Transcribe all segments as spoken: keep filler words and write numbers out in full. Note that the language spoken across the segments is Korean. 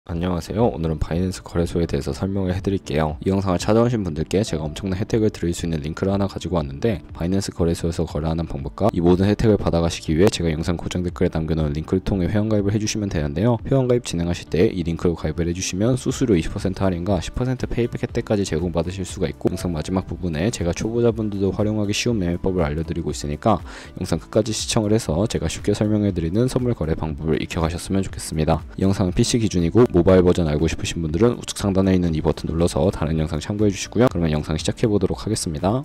안녕하세요. 오늘은 바이낸스 거래소에 대해서 설명을 해드릴게요. 이 영상을 찾아오신 분들께 제가 엄청난 혜택을 드릴 수 있는 링크를 하나 가지고 왔는데, 바이낸스 거래소에서 거래하는 방법과 이 모든 혜택을 받아가시기 위해 제가 영상 고정 댓글에 남겨놓은 링크를 통해 회원가입을 해주시면 되는데요. 회원가입 진행하실 때 이 링크로 가입을 해주시면 수수료 이십 퍼센트 할인과 십 퍼센트 페이백 혜택까지 제공받으실 수가 있고, 영상 마지막 부분에 제가 초보자분들도 활용하기 쉬운 매매법을 알려드리고 있으니까 영상 끝까지 시청을 해서 제가 쉽게 설명해드리는 선물 거래 방법을 익혀가셨으면 좋겠습니다. 이 영상은 피씨 기준이고 모바일 버전 알고 싶으신 분들은 우측 상단에 있는 이 버튼 눌러서 다른 영상 참고해 주시고요. 그러면 영상 시작해 보도록 하겠습니다.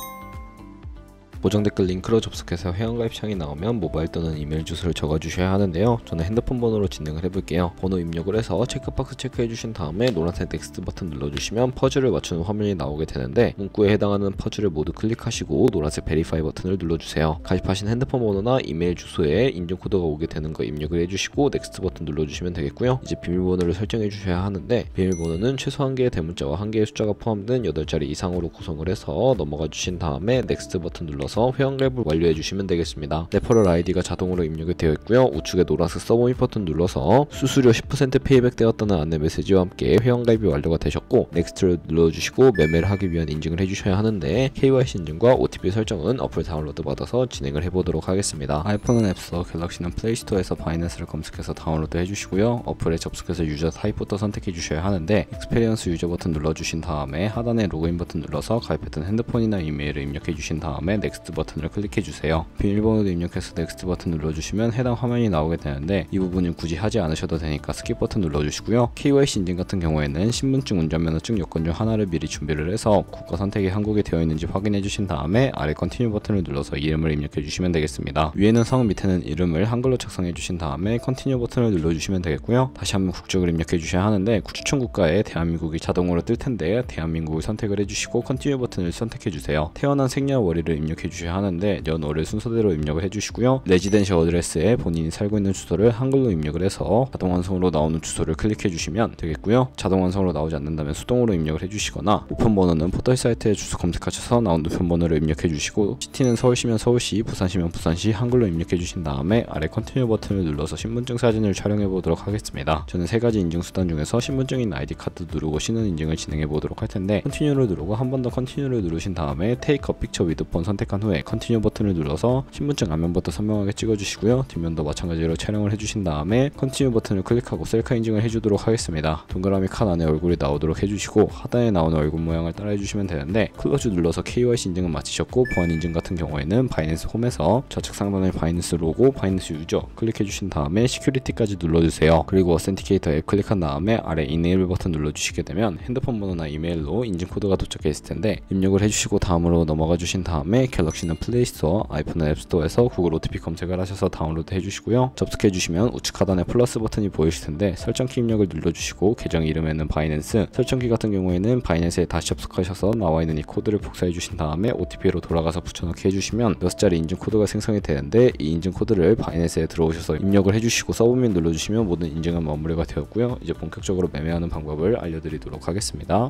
고정 댓글 링크로 접속해서 회원가입 창이 나오면 모바일 또는 이메일 주소를 적어주셔야 하는데요. 저는 핸드폰 번호로 진행을 해볼게요. 번호 입력을 해서 체크박스 체크해주신 다음에 노란색 넥스트 버튼 눌러주시면 퍼즐을 맞추는 화면이 나오게 되는데, 문구에 해당하는 퍼즐을 모두 클릭하시고 노란색 베리파이 버튼을 눌러주세요. 가입하신 핸드폰 번호나 이메일 주소에 인증코드가 오게 되는 거 입력을 해주시고 넥스트 버튼 눌러주시면 되겠고요. 이제 비밀번호를 설정해 주셔야 하는데, 비밀번호는 최소 한 개의 대문자와 한 개의 숫자가 포함된 여덟 자리 이상으로 구성을 해서 넘어가 주신 다음에 넥스트 버튼 눌러서 회원가입을 완료해 주시면 되겠습니다. 레퍼럴 아이디가 자동으로 입력이 되어 있고요. 우측에 노란색 서브밋 버튼 눌러서 수수료 십 퍼센트 페이백 되었다는 안내 메시지와 함께 회원가입이 완료가 되셨고, 넥스트를 눌러주시고 매매를 하기 위한 인증을 해주셔야 하는데, 케이와이씨 인증과 오티피 설정은 어플 다운로드 받아서 진행을 해보도록 하겠습니다. 아이폰은 앱스토어, 갤럭시는 플레이스토어에서 바이낸스를 검색해서 다운로드 해주시고요. 어플에 접속해서 유저 타입부터 선택해 주셔야 하는데, 익스페리언스 유저 버튼 눌러주신 다음에 하단에 로그인 버튼 눌러서 가입했던 핸드폰이나 이메일을 입력해 주신 다음에 넥스트 버튼을 클릭해 주세요. 비밀번호도 입력해서 넥스트 버튼 눌러주시면 해당 화면이 나오게 되는데, 이 부분은 굳이 하지 않으셔도 되니까 스킵 버튼 눌러주시고요. 케이와이씨 인증 같은 경우에는 신분증, 운전면허증 요건 중 하나를 미리 준비를 해서 국가 선택이 한국에 되어 있는지 확인해 주신 다음에 아래 컨티뉴 버튼을 눌러서 이름을 입력해 주시면 되겠습니다. 위에는 성, 밑에는 이름을 한글로 작성해 주신 다음에 컨티뉴 버튼을 눌러주시면 되겠고요. 다시 한번 국적을 입력해 주셔야 하는데, 추천 국가에 대한민국이 자동으로 뜰 텐데 대한민국을 선택을 해주시고 컨티뉴 버튼을 선택해 주세요. 태어난 생년월일을 입력해 주셔야 하는데 연월일 순서대로 입력을 해주시고요. 레지던셜 어드레스에 본인이 살고 있는 주소를 한글로 입력을 해서 자동 완성으로 나오는 주소를 클릭해 주시면 되겠고요. 자동 완성으로 나오지 않는다면 수동으로 입력을 해주시거나, 우편번호는 포털 사이트에 주소 검색하셔서 나온 우편번호를 입력해 주시고, 시티는 서울시면 서울시, 부산시면 부산시 한글로 입력해 주신 다음에 아래 컨티뉴 버튼을 눌러서 신분증 사진을 촬영해 보도록 하겠습니다. 저는 세 가지 인증 수단 중에서 신분증인 아이디 카드 누르고 신원 인증을 진행해 보도록 할 텐데, 컨티뉴를 누르고 한 번 더 컨티뉴를 누르신 다음에 테이크 어 픽처 위드 폰 선택한 후에 컨티뉴 버튼을 눌러서 신분증 앞면부터 선명하게 찍어주시고요. 뒷면도 마찬가지로 촬영을 해주신 다음에 컨티뉴 버튼을 클릭하고 셀카 인증을 해주도록 하겠습니다. 동그라미 칸 안에 얼굴이 나오도록 해주시고, 하단에 나오는 얼굴 모양을 따라 해주시면 되는데, 클로즈 눌러서 케이와이씨 인증은 마치셨고, 보안 인증 같은 경우에는 바이낸스 홈에서 좌측 상단에 바이낸스 로고, 바이낸스 유저 클릭해주신 다음에 시큐리티까지 눌러주세요. 그리고 어센티케이터 앱 클릭한 다음에 아래 이네이블 버튼 눌러주시게 되면 핸드폰 번호나 이메일로 인증 코드가 도착해 있을 텐데, 입력을 해주시고 다음으로 넘어가 주신 다음에 갤럭시는 플레이스토어, 아이폰은 앱스토어에서 구글 오티피 검색을 하셔서 다운로드 해주시고요. 접속해 주시면 우측 하단에 플러스 버튼이 보이실 텐데, 설정키 입력을 눌러주시고 계정 이름에는 바이낸스, 설정키 같은 경우에는 바이낸스에 다시 접속하셔서 나와 있는 이 코드를 복사해 주신 다음에 오티피로 돌아가서 붙여넣기 해주시면 여섯 자리 인증 코드가 생성이 되는데, 이 인증 코드를 바이낸스에 들어오셔서 입력을 해주시고 서브밋 눌러주시면 모든 인증은 마무리가 되었고요. 이제 본격적으로 매매하는 방법을 알려드리도록 하겠습니다.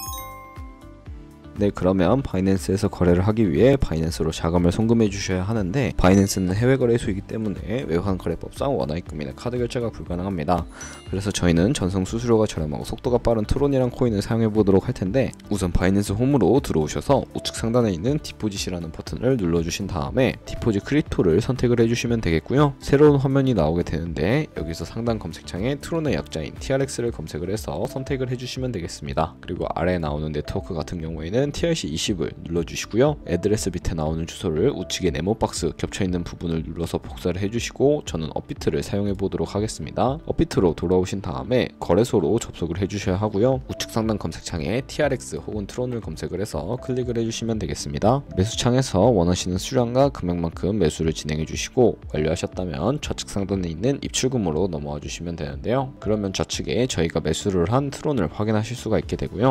네, 그러면 바이낸스에서 거래를 하기 위해 바이낸스로 자금을 송금해 주셔야 하는데, 바이낸스는 해외 거래소이기 때문에 외환 거래법상 원화입금이나 카드 결제가 불가능합니다. 그래서 저희는 전송 수수료가 저렴하고 속도가 빠른 트론이란 코인을 사용해 보도록 할 텐데, 우선 바이낸스 홈으로 들어오셔서 우측 상단에 있는 디포짓이라는 버튼을 눌러주신 다음에 디포짓 크립토를 선택을 해주시면 되겠고요. 새로운 화면이 나오게 되는데, 여기서 상단 검색창에 트론의 약자인 티알엑스를 검색을 해서 선택을 해주시면 되겠습니다. 그리고 아래에 나오는 네트워크 같은 경우에는 티알씨 이십을 눌러주시고요. 애드레스 밑에 나오는 주소를 우측에 네모박스 겹쳐있는 부분을 눌러서 복사를 해주시고, 저는 업비트를 사용해 보도록 하겠습니다. 업비트로 돌아오신 다음에 거래소로 접속을 해주셔야 하고요. 우측 상단 검색창에 티알엑스 혹은 트론을 검색을 해서 클릭을 해주시면 되겠습니다. 매수창에서 원하시는 수량과 금액만큼 매수를 진행해 주시고, 완료하셨다면 좌측 상단에 있는 입출금으로 넘어와 주시면 되는데요. 그러면 좌측에 저희가 매수를 한 트론을 확인하실 수가 있게 되고요.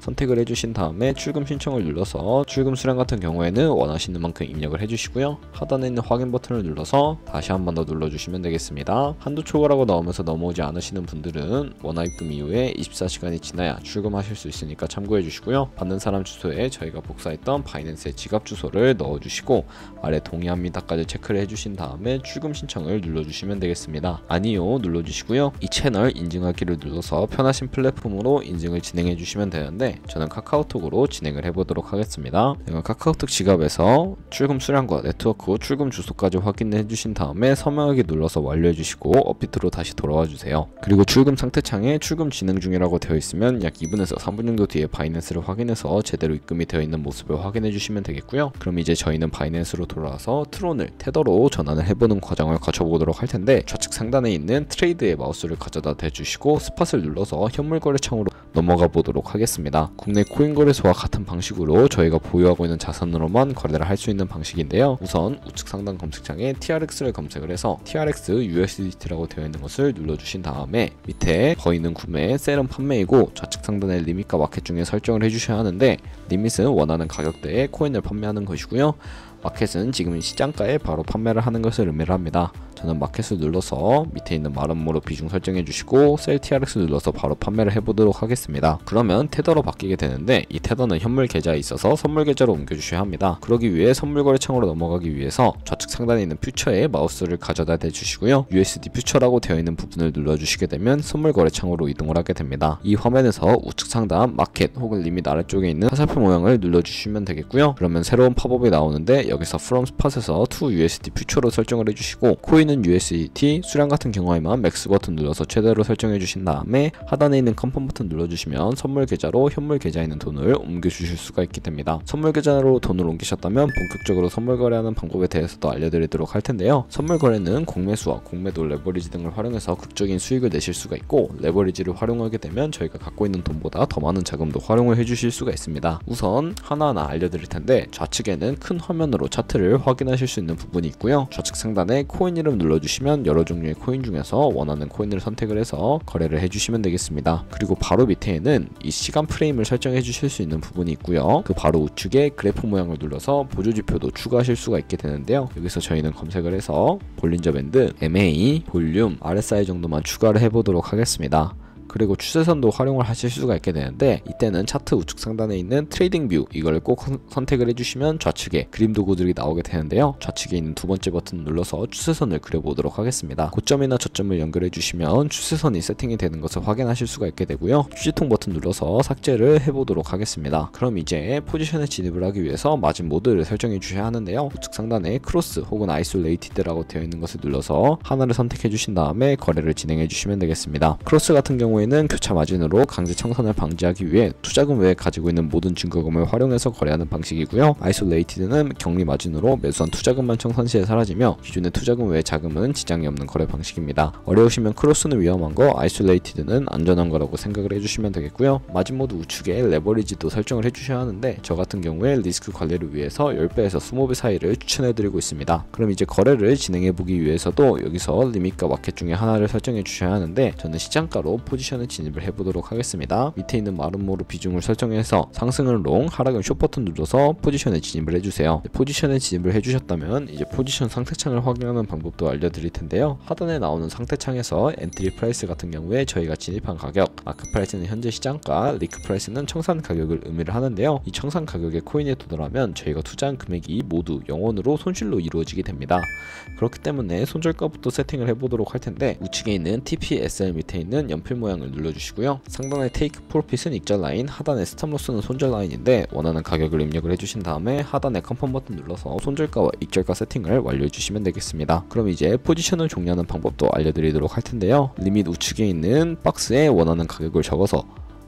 선택을 해주신 다음에 출금 신청을 눌러서 출금 수량 같은 경우에는 원하시는 만큼 입력을 해주시고요. 하단에 있는 확인 버튼을 눌러서 다시 한 번 더 눌러주시면 되겠습니다. 한도 초과라고 나오면서 넘어오지 않으시는 분들은 원화 입금 이후에 이십사 시간이 지나야 출금하실 수 있으니까 참고해 주시고요. 받는 사람 주소에 저희가 복사했던 바이낸스의 지갑 주소를 넣어주시고 아래 동의합니다까지 체크를 해주신 다음에 출금 신청을 눌러주시면 되겠습니다. 아니요 눌러주시고요. 이 채널 인증하기를 눌러서 편하신 플랫폼으로 인증을 진행해 주시면 되는데 저는 카카오톡으로 진행을 해보도록 하겠습니다. 제가 카카오톡 지갑에서 출금 수량과 네트워크 출금 주소까지 확인해 주신 다음에 서명하기 눌러서 완료해 주시고 업비트로 다시 돌아와 주세요. 그리고 출금 상태창에 출금 진행 중이라고 되어 있으면 약 이 분에서 삼 분 정도 뒤에 바이낸스를 확인해서 제대로 입금이 되어 있는 모습을 확인해 주시면 되겠고요. 그럼 이제 저희는 바이낸스로 돌아와서 트론을 테더로 전환을 해보는 과정을 거쳐보도록 할 텐데 좌측 상단에 있는 트레이드의 마우스를 가져다 대주시고 스팟을 눌러서 현물 거래창으로 넘어가 보도록 하겠습니다. 국내 코인 거래소와 같은 방식으로 저희가 보유하고 있는 자산으로만 거래를 할 수 있는 방식인데요. 우선 우측 상단 검색창에 티알엑스를 검색을 해서 티알엑스 유에스디티라고 되어 있는 것을 눌러주신 다음에 밑에 거의는 구매, 셀은 판매이고 좌측 상단의 리밋과 마켓 중에 설정을 해주셔야 하는데 리밋은 원하는 가격대에 코인을 판매하는 것이고요. 마켓은 지금 시장가에 바로 판매를 하는 것을 의미를 합니다. 저는 마켓을 눌러서 밑에 있는 마름모로 비중 설정해 주시고 셀 티알엑스 눌러서 바로 판매를 해보도록 하겠습니다. 그러면 테더로 바뀌게 되는데 이 테더는 현물 계좌에 있어서 선물 계좌로 옮겨 주셔야 합니다. 그러기 위해 선물 거래창으로 넘어가기 위해서 좌측 상단에 있는 퓨처에 마우스를 가져다 대주시고요. 유에스디 퓨처라고 되어 있는 부분을 눌러주시게 되면 선물 거래창으로 이동을 하게 됩니다. 이 화면에서 우측 상단 마켓 혹은 리밋 아래쪽에 있는 화살표 모양을 눌러주시면 되겠고요. 그러면 새로운 팝업이 나오는데 여기서 from spot에서 to 유에스디 퓨처로 설정을 해주시고 코인은 유에스디티, 수량 같은 경우에만 맥스 버튼 눌러서 최대로 설정해 주신 다음에 하단에 있는 컨펌 버튼 눌러주시면 선물 계좌로 현물 계좌에 있는 돈을 옮겨 주실 수가 있게 됩니다. 선물 계좌로 돈을 옮기셨다면 본격적으로 선물 거래하는 방법에 대해서도 알려드리도록 할 텐데요. 선물 거래는 공매수와 공매도 레버리지 등을 활용해서 극적인 수익을 내실 수가 있고 레버리지를 활용하게 되면 저희가 갖고 있는 돈보다 더 많은 자금도 활용을 해주실 수가 있습니다. 우선 하나하나 알려드릴 텐데 좌측에는 큰 화면으로 차트를 확인하실 수 있는 부분이 있고요. 좌측 상단에 코인 이름 눌러주시면 여러 종류의 코인 중에서 원하는 코인을 선택을 해서 거래를 해주시면 되겠습니다. 그리고 바로 밑에는 이 시간 프레임을 설정해 주실 수 있는 부분이 있고요. 그 바로 우측에 그래프 모양을 눌러서 보조지표도 추가하실 수가 있게 되는데요. 여기서 저희는 검색을 해서 볼린저 밴드, 엠에이, 볼륨, 알에스아이 정도만 추가를 해보도록 하겠습니다. 그리고 추세선도 활용을 하실 수가 있게 되는데 이때는 차트 우측 상단에 있는 트레이딩 뷰 이걸 꼭 선택을 해주시면 좌측에 그림 도구들이 나오게 되는데요. 좌측에 있는 두 번째 버튼 눌러서 추세선을 그려보도록 하겠습니다. 고점이나 저점을 연결해 주시면 추세선이 세팅이 되는 것을 확인하실 수가 있게 되고요. 휴지통 버튼 눌러서 삭제를 해보도록 하겠습니다. 그럼 이제 포지션에 진입을 하기 위해서 마진 모드를 설정해 주셔야 하는데요. 우측 상단에 크로스 혹은 아이솔레이티드라고 되어 있는 것을 눌러서 하나를 선택해 주신 다음에 거래를 진행해 주시면 되겠습니다. 크로스 같은 경우에 는 교차 마진으로 강제 청산을 방지하기 위해 투자금 외에 가지고 있는 모든 증거금을 활용해서 거래하는 방식이고요. 아이솔레이티드는 격리 마진으로 매수한 투자금만 청산 시에 사라지며 기존의 투자금 외의 자금은 지장이 없는 거래 방식입니다. 어려우시면 크로스는 위험한 거, 아이솔레이티드는 안전한 거라고 생각을 해주시면 되겠고요. 마진 모드 우측에 레버리지도 설정을 해주셔야 하는데 저 같은 경우에 리스크 관리를 위해서 십 배에서 이십 배 사이를 추천해드리고 있습니다. 그럼 이제 거래를 진행해보기 위해서도 여기서 리밋과 마켓 중에 하나를 설정해 주셔야 하는데 저는 시장가로 포지션 진입을 해보도록 하겠습니다. 밑에 있는 마름모로 비중을 설정해서 상승은 롱, 하락은 숏 버튼 눌러서 포지션에 진입을 해주세요. 포지션에 진입을 해주셨다면 이제 포지션 상태창을 확인하는 방법도 알려드릴 텐데요. 하단에 나오는 상태창에서 엔트리 프라이스 같은 경우에 저희가 진입한 가격, 마크 프라이스는 현재 시장가, 리크 프라이스는 청산 가격을 의미를 하는데요. 이 청산 가격에 코인에 도달하면 저희가 투자한 금액이 모두 영원으로 손실로 이루어지게 됩니다. 그렇기 때문에 손절가부터 세팅을 해보도록 할 텐데 우측에 있는 티피에스엘 밑에 있는 연필 모양을 눌러주시고요. 상단의 테이크 프로핏은 익절 라인, 하단의 스탑로스는 손절 라인인데 원하는 가격을 입력을 해주신 다음에 하단의 컨펌 버튼 눌러서 손절가와 익절가 세팅을 완료해 주시면 되겠습니다. 그럼 이제 포지션을 종료하는 방법도 알려드리도록 할 텐데요. 리밋 우측에 있는 박스에 원하는 가격을 적어서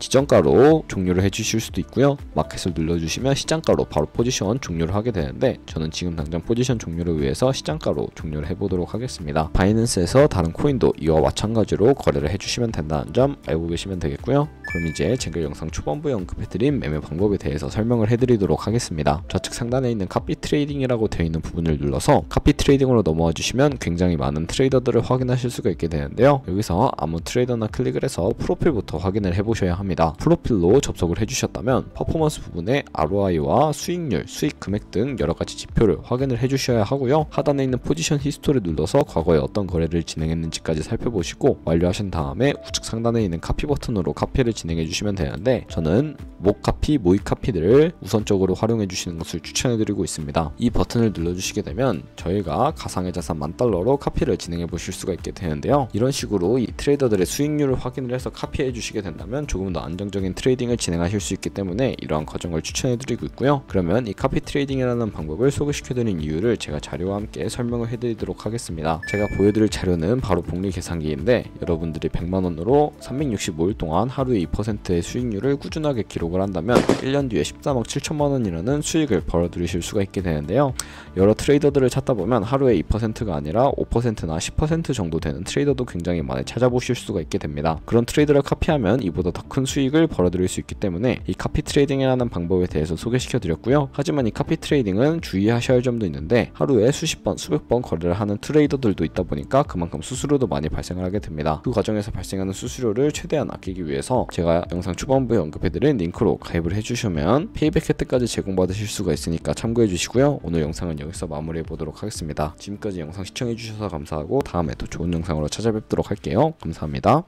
지정가로 종료를 해주실 수도 있고요. 마켓을 눌러주시면 시장가로 바로 포지션 종료를 하게 되는데 저는 지금 당장 포지션 종료를 위해서 시장가로 종료를 해보도록 하겠습니다. 바이낸스에서 다른 코인도 이와 마찬가지로 거래를 해주시면 된다는 점 알고 계시면 되겠고요. 그럼 이제 제가 영상 초반부에 언급해드린 매매 방법에 대해서 설명을 해드리도록 하겠습니다. 좌측 상단에 있는 카피 트레이딩이라고 되어 있는 부분을 눌러서 카피 트레이딩으로 넘어와 주시면 굉장히 많은 트레이더들을 확인하실 수가 있게 되는데요. 여기서 아무 트레이더나 클릭을 해서 프로필부터 확인을 해보셔야 합니다. 프로필로 접속을 해주셨다면 퍼포먼스 부분에 알오아이와 수익률, 수익 금액 등 여러가지 지표를 확인을 해주셔야 하고요. 하단에 있는 포지션 히스토리를 눌러서 과거에 어떤 거래를 진행했는지까지 살펴보시고 완료하신 다음에 우측 상단에 있는 카피 버튼으로 카피를 진행해 주시면 되는데, 저는 목 카피, 모의 카피들을 우선적으로 활용해 주시는 것을 추천해 드리고 있습니다. 이 버튼을 눌러주시게 되면 저희가 가상의 자산 만 달러로 카피를 진행해 보실 수가 있게 되는데요. 이런 식으로 이 트레이더들의 수익률을 확인을 해서 카피해 주시게 된다면 조금 더 안정적인 트레이딩을 진행하실 수 있기 때문에 이러한 과정을 추천해 드리고 있고요. 그러면 이 카피 트레이딩이라는 방법을 소개시켜 드린 이유를 제가 자료와 함께 설명을 해 드리도록 하겠습니다. 제가 보여드릴 자료는 바로 복리 계산기인데, 여러분들이 백만 원으로 삼백육십오 일 동안 하루에 이 퍼센트의 수익률을 꾸준하게 기록을 한다면 일 년 뒤에 십삼억 칠천만 원이라는 수익을 벌어들이실 수가 있게 되는데요. 여러 트레이더들을 찾다 보면 하루에 이 퍼센트가 아니라 오 퍼센트나 십 퍼센트 정도 되는 트레이더도 굉장히 많이 찾아보실 수가 있게 됩니다. 그런 트레이더를 카피하면 이보다 더 큰 수익을 벌어들일 수 있기 때문에 이 카피 트레이딩이라는 방법에 대해서 소개시켜 드렸고요. 하지만 이 카피 트레이딩은 주의하셔야 할 점도 있는데, 하루에 수십 번, 수백 번 거래를 하는 트레이더들도 있다 보니까 그만큼 수수료도 많이 발생을 하게 됩니다. 그 과정에서 발생하는 수수료를 최대한 아끼기 위해서 제가 영상 초반부에 언급해드린 링크로 가입을 해주시면 페이백 혜택까지 제공받으실 수가 있으니까 참고해 주시고요. 오늘 영상은 여기서 마무리해 보도록 하겠습니다. 지금까지 영상 시청해 주셔서 감사하고 다음에 또 좋은 영상으로 찾아뵙도록 할게요. 감사합니다.